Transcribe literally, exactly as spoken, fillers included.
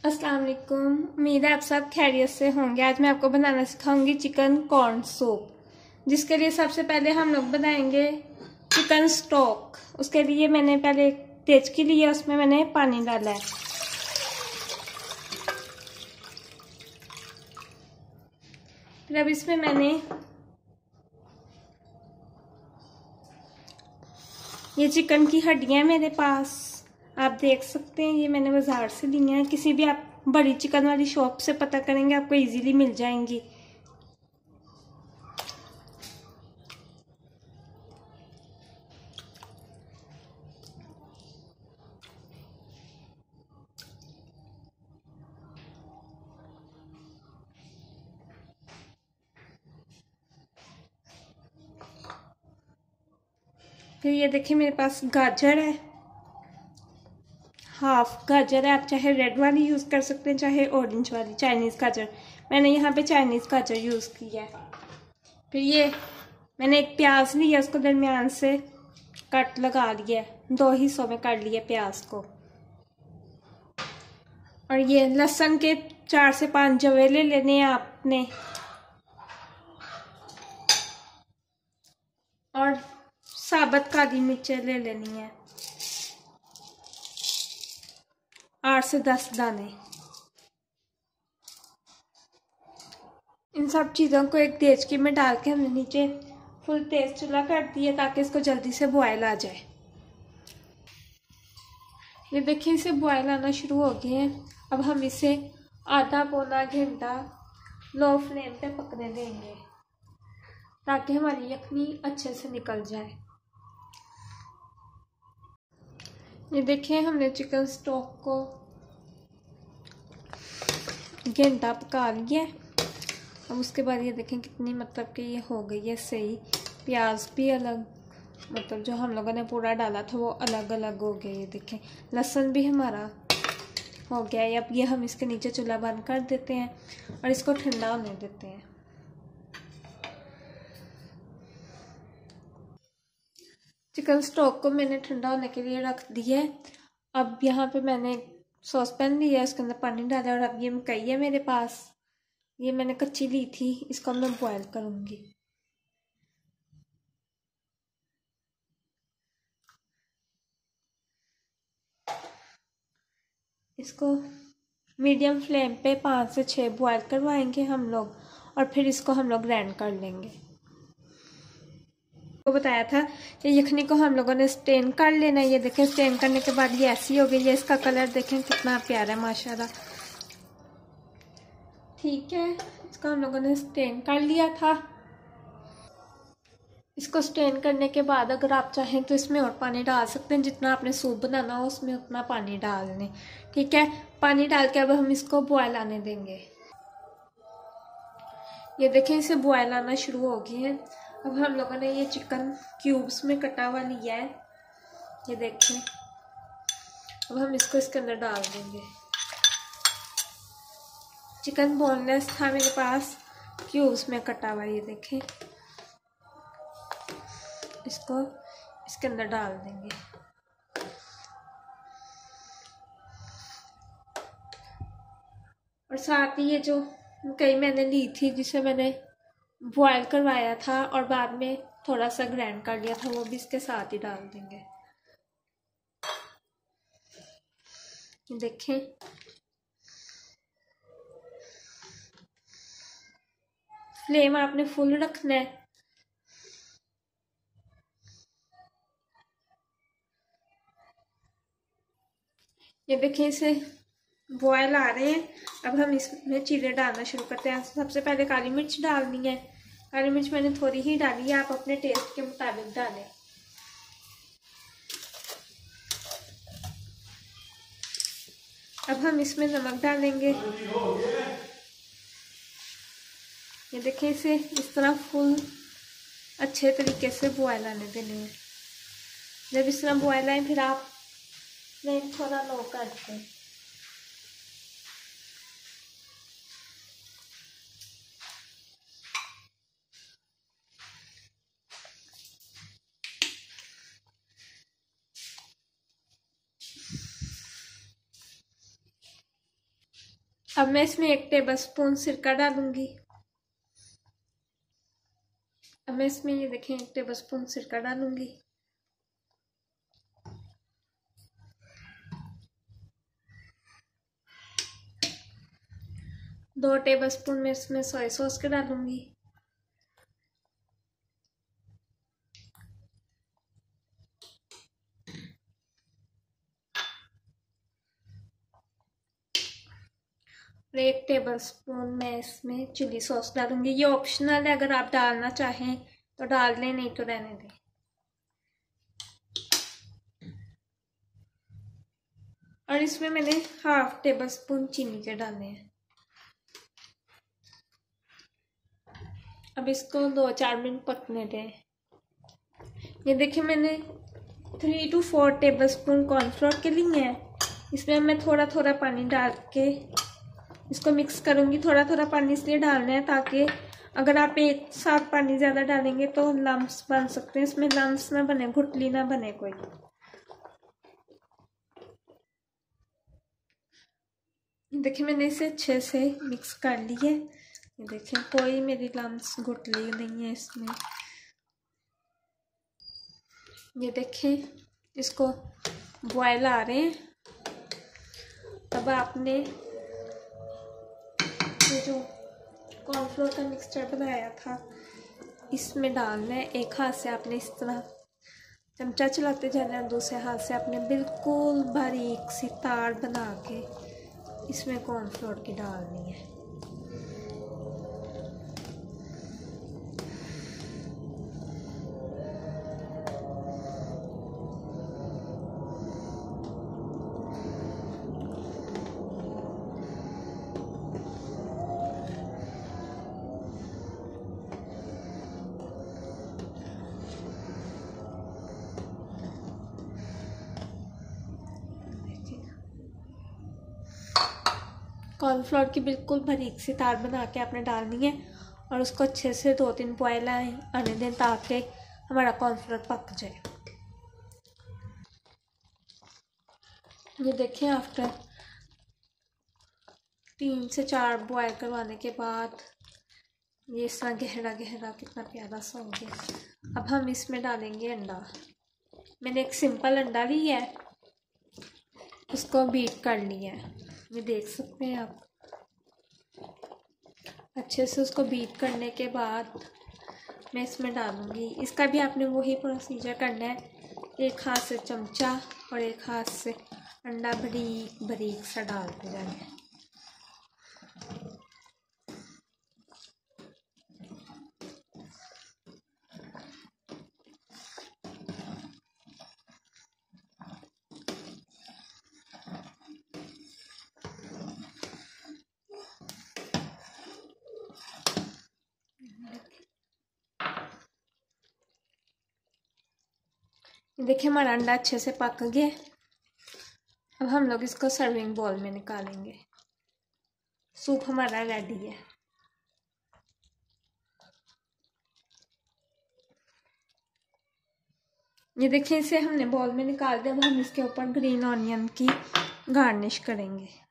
अस्सलाम वालेकुम। उम्मीद है आप सब खैरियत से होंगे। आज मैं आपको बनाना सिखाऊंगी चिकन कॉर्न सूप, जिसके लिए सबसे पहले हम लोग बनाएंगे चिकन स्टॉक। उसके लिए मैंने पहले एक देचकी ली है, उसमें मैंने पानी डाला है। फिर अब इसमें मैंने ये चिकन की हड्डियां हैं मेरे पास, आप देख सकते हैं। ये मैंने बाजार से ली हैं। किसी भी आप बड़ी चिकन वाली शॉप से पता करेंगे, आपको इजीली मिल जाएंगी। फिर ये देखिए मेरे पास गाजर है, हाफ गाजर है। आप चाहे रेड वाली यूज़ कर सकते हैं, चाहे ऑरेंज वाली, चाइनीज़ गाजर। मैंने यहाँ पे चाइनीज़ गाजर यूज़ किया है। फिर ये मैंने एक प्याज लिया, उसको दरमियान से कट लगा लिया है, दो हिस्सों में काट लिया प्याज को। और ये लहसुन के चार से पांच जवे ले लेने हैं आपने, और साबुत काली मिर्चें ले लेनी है, आठ से दस दाने। इन सब चीज़ों को एक देचकी में डाल के हमने नीचे फुल तेज चूल्हा कर दिया ताकि इसको जल्दी से बॉयल आ जाए। ये देखिए इसे बॉयल आना शुरू हो गए हैं। अब हम इसे आधा पौना घंटा लो फ्लेम पे पकने देंगे ताकि हमारी यखनी अच्छे से निकल जाए। ये देखिए हमने चिकन स्टॉक को घंटा पका लिया है। अब उसके बाद ये देखें कितनी मतलब कि ये हो गई है सही। प्याज भी अलग, मतलब जो हम लोगों ने पूरा डाला था वो अलग अलग हो गया। ये देखें लहसुन भी हमारा हो गया है। अब ये हम इसके नीचे चूल्हा बंद कर देते हैं और इसको ठंडा होने देते हैं। चिकन स्टॉक को मैंने ठंडा होने के लिए रख दिया है। अब यहाँ पे मैंने सॉस पैन लिया है, उसके अंदर पानी डाला और अब ये मकई है मेरे पास। ये मैंने कच्ची ली थी, इसको मैं बॉयल करूँगी। इसको मीडियम फ्लेम पे पाँच से छः बॉयल करवाएंगे हम लोग, और फिर इसको हम लोग ग्राइंड कर लेंगे। तो बताया था कि यखनी को हम लोगों ने स्टेन कर लेना है। ये देखें स्टेन करने के बाद ये ऐसी हो गई है। इसका कलर देखें कितना प्यारा है माशाल्लाह। ठीक है, इसको हम लोगों ने स्टेन कर लिया था। इसको स्टेन करने के बाद अगर आप चाहें तो इसमें और पानी डाल सकते हैं। जितना आपने सूप बनाना हो उसमें उतना पानी डाल लें। ठीक है, पानी डाल के अब हम इसको बॉयल आने देंगे। ये देखें इसे बॉयल आना शुरू हो गई है। अब हम लोगों ने ये चिकन क्यूब्स में कटा हुआ लिया है, ये देखें। अब हम इसको इसके अंदर डाल देंगे। चिकन बोनलेस था मेरे पास, क्यूब्स में कटा हुआ, ये देखें। इसको इसके अंदर डाल देंगे। और साथ ही ये जो मकई मैंने ली थी, जिसे मैंने बॉयल करवाया था और बाद में थोड़ा सा ग्राइंड कर लिया था, वो भी इसके साथ ही डाल देंगे। देखें फ्लेम आपने फुल रखना है। ये देखिए इसे बॉयल आ रहे हैं। अब हम इसमें चीज़ें डालना शुरू करते हैं। सबसे पहले काली मिर्च डालनी है। काली मिर्च मैंने थोड़ी ही डाली है, आप अपने टेस्ट के मुताबिक डालें। अब हम इसमें नमक डालेंगे। ये देखिए इसे इस तरह फुल अच्छे तरीके से बॉयल आने देने हैं। जब इस तरह बॉयल आए फिर आप फ्लेम थोड़ा लो कर दें। अब मैं इसमें एक टेबल स्पून सिरका डालूंगी। अब मैं इसमें ये देखें एक टेबल स्पून सिरका डालूंगी। दो टेबल स्पून में इसमें सोया सॉस के डालूंगी। और एक टेबल स्पून मैं इसमें चिली सॉस डालूंगी। ये ऑप्शनल है, अगर आप डालना चाहें तो डाल लें, नहीं तो रहने दें। और इसमें मैंने हाफ टेबल स्पून चीनी के डाले हैं। अब इसको दो चार मिनट पकने दें। ये देखिए मैंने three two four tablespoon cornflour के लिए हैं। इसमें मैं थोड़ा थोड़ा पानी डाल के इसको मिक्स करूँगी। थोड़ा थोड़ा पानी इसलिए डालना है ताकि अगर आप एक साथ पानी ज़्यादा डालेंगे तो लम्स बन सकते हैं। इसमें लम्स ना बने, गुठली ना बने कोई। देखिए मैंने इसे अच्छे से मिक्स कर ली है। ये देखिए कोई मेरी लम्स गुठली नहीं है इसमें। ये देखिए इसको बॉयल आ रहे हैं। अब आपने ये जो कॉर्नफ्लोर का मिक्सचर बनाया था इसमें डालना है। एक हाथ से आपने इस तरह चमचा चलाते जाना है, दूसरे हाथ से आपने बिल्कुल बारीक सी तार बना के इसमें कॉर्नफ्लोर की डालनी है। कॉर्नफ्लोर की बिल्कुल बारीक सी तार बना के आपने डालनी है और उसको अच्छे से दो तीन बॉयल आने दें ताकि हमारा कॉर्नफ्लोर पक जाए। ये देखिए आफ्टर तीन से चार बॉयल करवाने के बाद ये इस तरह गहरा गहरा कितना प्यारा सा हो गया। अब हम इसमें डालेंगे अंडा। मैंने एक सिंपल अंडा लिया है, उसको बीट कर लिया है। ये देख सकते हैं आप। अच्छे से उसको बीट करने के बाद मैं इसमें डालूँगी। इसका भी आपने वही प्रोसीजर करना है। एक हाथ से चमचा और एक हाथ से अंडा बारीक बारीक सा डालते जाना है। देखिए हमारा अंडा अच्छे से पक गया। अब हम लोग इसको सर्विंग बाउल में निकालेंगे। सूप हमारा रेडी है। ये देखिए इसे हमने बाउल में निकाल दिया। अब हम इसके ऊपर ग्रीन ऑनियन की गार्निश करेंगे।